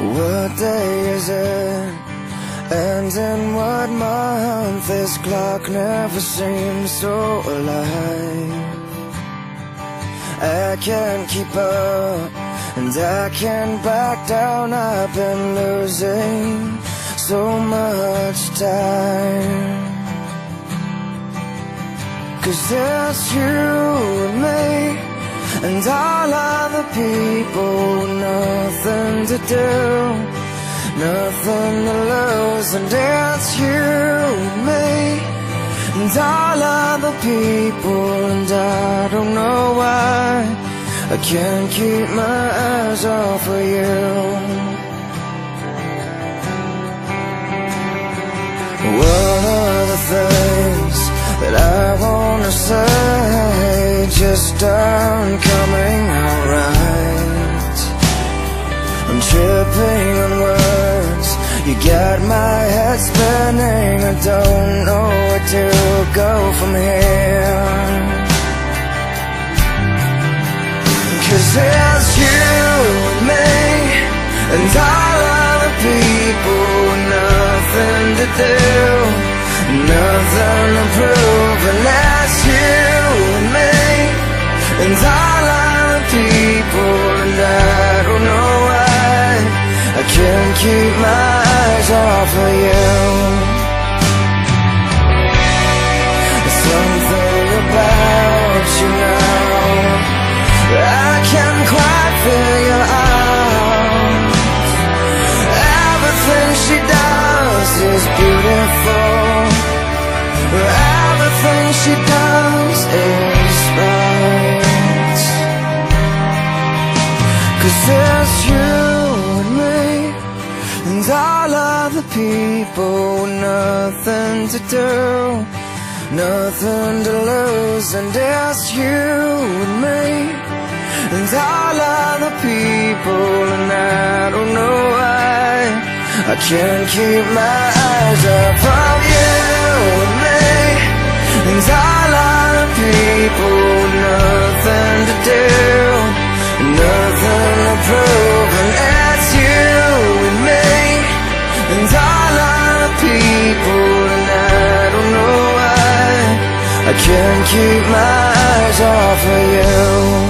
What day is it? And in what month? This clock never seems so alive. I can't keep up, and I can't back down. I've been losing so much time. 'Cause it's you and me, and all other people, nothing to do, nothing to lose. And it's you and me, and all other people, and I don't know why I can't keep my eyes off of you. What are the things that I wanna say just aren't coming out right? I'm tripping on words, you got my head spinning. I don't know where to go from here. 'Cause it's you and me, and all other people, nothing to do, nothing to prove. And that's you and me, and all other people, and I don't know why I can't keep my eyes off of you. There's something about you now I can't quite figure out. Everything she does is beautiful. Everything she does is right. 'Cause it's you and me, and all other people, nothing to do, nothing to lose. And it's you and me, and all other people, and I don't know why I can't keep my eyes off of you and me, and all other people, nothing to do, nothing to prove. And it's you and me, and all other people, and I don't know why I can't keep my eyes off of you.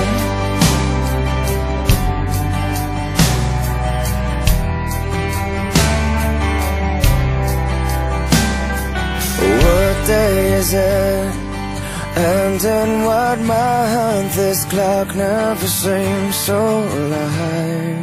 What day is it? And in what month? This clock never seems so alive.